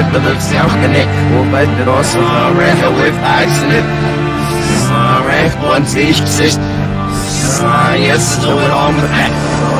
the looks out connect. Oh, but it also ran with accident. Sorry, one teach six. Yes, do it on the back.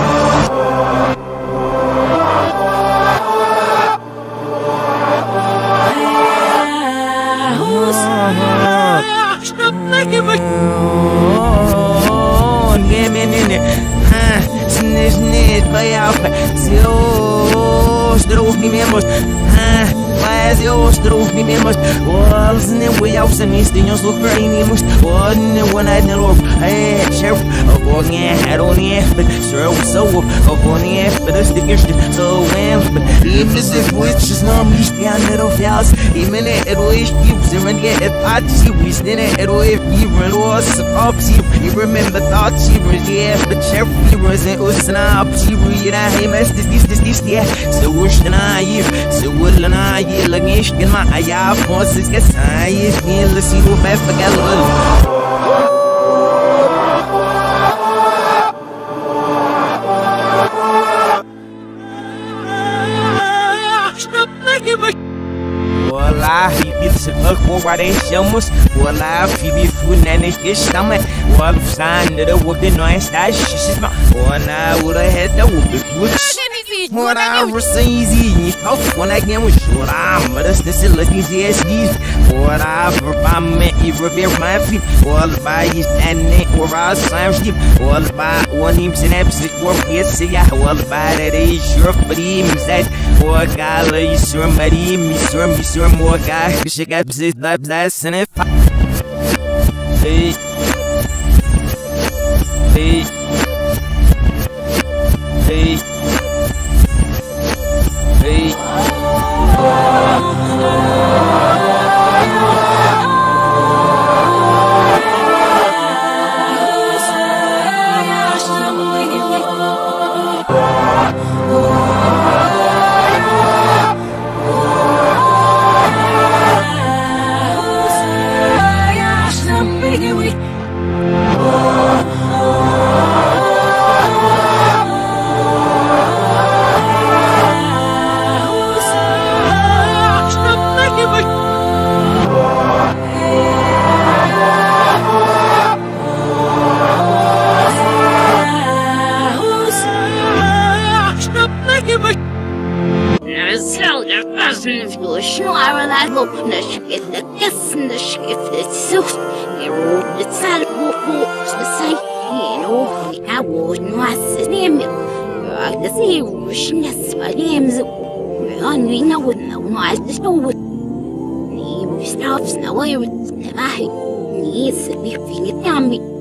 Mas eu ostrovni memos Walls-ne wyjaws yn istinios lwg brainimus One one-eyed ne lwg Sheriff of Ognie Aronie But Sir so of Ognie But the stickers so well But even as if witches no mich gern net of jaus Even it wish you Zimmer get it at you We stand it if you were lost Up you remember thoughts you were there But Sheriff you wasn't usna up you were him as this yeah So wish than I So will I Lagish in my eye forces get size in the sea of Bethel. Wallahi it's a book what they shamos Wallahi be food and it's stomach Wall of sand the wood the noise that she's not one I would have had the wood What I was easy, tough when I came with short arm, but it's still looking CSDs. What I've me, you repair my feet, all by his standing or our slime sheep, all by one name's an episode for yes, yeah, all by that is sure for him that or guy, somebody, me, more guy, she got this life that's in it. Hey, hey, hey. Hey. Stops now, I would never. Yes, if you think it,